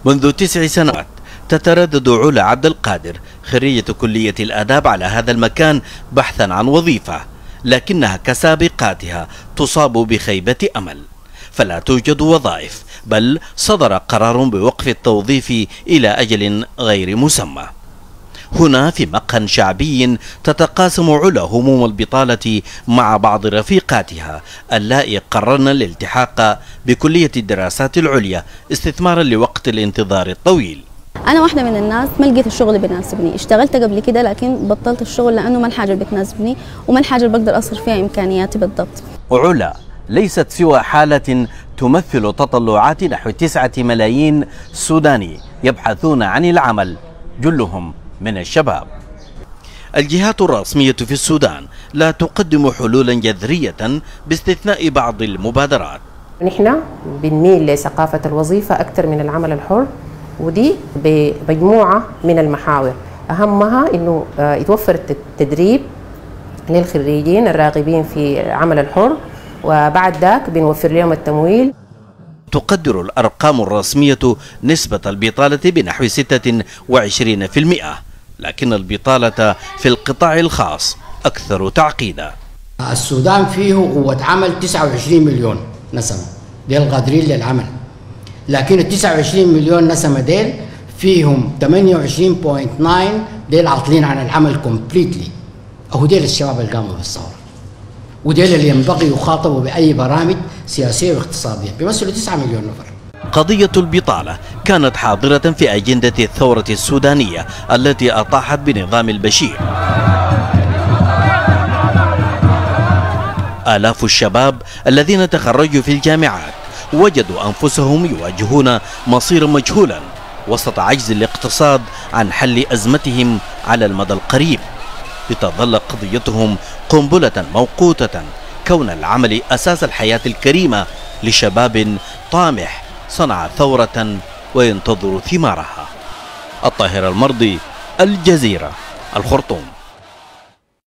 منذ 9 سنوات تتردد علا عبد القادر خريجة كلية الآداب على هذا المكان بحثا عن وظيفة، لكنها كسابقاتها تصاب بخيبة أمل، فلا توجد وظائف، بل صدر قرار بوقف التوظيف إلى أجل غير مسمى. هنا في مقهى شعبي تتقاسم علا هموم البطالة مع بعض رفيقاتها اللائي قررن الالتحاق بكلية الدراسات العليا استثمارا لوقت الانتظار الطويل. أنا واحدة من الناس ما لقيت الشغل اللي بيناسبني، اشتغلت قبل كده لكن بطلت الشغل لأنه ما الحاجة اللي بتناسبني وما الحاجة اللي بقدر أصرف فيها إمكانياتي بالضبط. علا ليست سوى حالة تمثل تطلعات نحو 9 ملايين سوداني يبحثون عن العمل، جلهم من الشباب. الجهات الرسمية في السودان لا تقدم حلولا جذرية باستثناء بعض المبادرات. نحن بنميل لثقافة الوظيفة أكثر من العمل الحر، ودي بمجموعة من المحاور، أهمها أنه يتوفر التدريب للخريجين الراغبين في العمل الحر، وبعد ذاك بنوفر لهم التمويل. تقدر الأرقام الرسمية نسبة البطالة بنحو 26%، لكن البطالة في القطاع الخاص أكثر تعقيدا. السودان فيه قوة عمل 29 مليون نسمة ديل قادرين للعمل، لكن ال 29 مليون نسمة ديل فيهم 28.9 ديل عاطلين عن العمل كومبليتلي. أهو ديل الشباب اللي قاموا بالثورة، وديل اللي ينبغي يخاطبوا بأي برامج سياسية واقتصادية، بيمثلوا 9 مليون نفر. قضية البطالة كانت حاضرة في أجندة الثورة السودانية التي أطاحت بنظام البشير. آلاف الشباب الذين تخرجوا في الجامعات وجدوا أنفسهم يواجهون مصيرا مجهولا وسط عجز الاقتصاد عن حل أزمتهم على المدى القريب، لتظل قضيتهم قنبلة موقوتة كون العمل أساس الحياة الكريمة لشباب طامح صنع ثورة وينتظر ثمارها. الطاهر المرضي، الجزيرة، الخرطوم.